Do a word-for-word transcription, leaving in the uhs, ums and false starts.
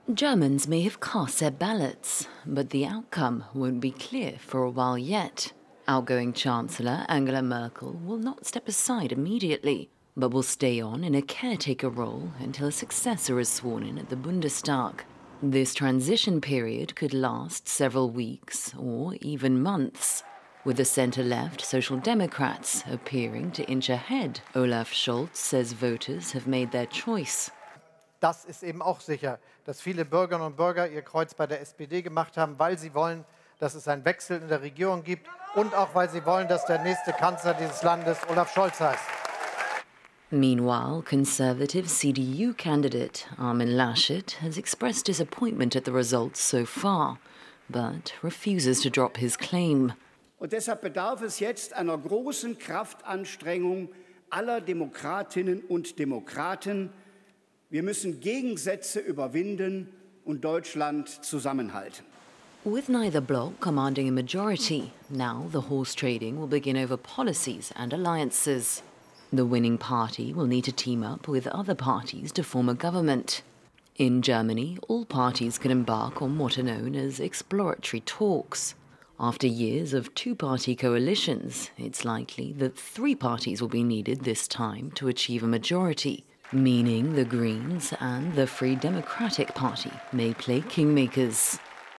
Germans may have cast their ballots, but the outcome won't be clear for a while yet. Outgoing Chancellor Angela Merkel will not step aside immediately, but will stay on in a caretaker role until a successor is sworn in at the Bundestag. This transition period could last several weeks or even months, with the centre-left Social Democrats appearing to inch ahead. Olaf Scholz says voters have made their choice. Das ist eben auch sicher, dass viele Bürgerinnen und Bürger ihr Kreuz bei der S P D gemacht haben, weil sie wollen, dass es einen Wechsel in der Regierung gibt und auch weil sie wollen, dass der nächste Kanzler dieses Landes Olaf Scholz heißt. Meanwhile, Conservative C D U candidate Armin Laschet has expressed disappointment at the results so far, but refuses to drop his claim. Und deshalb bedarf es jetzt einer großen Kraftanstrengung aller Demokratinnen und Demokraten. Wir müssen Gegensätze überwinden und Deutschland zusammenhalten. With neither bloc commanding a majority, now the horse trading will begin over policies and alliances. The winning party will need to team up with other parties to form a government. In Germany, all parties can embark on what are known as exploratory talks. After years of two-party coalitions, it's likely that three parties will be needed this time to achieve a majority, meaning the Greens and the Free Democratic Party may play kingmakers.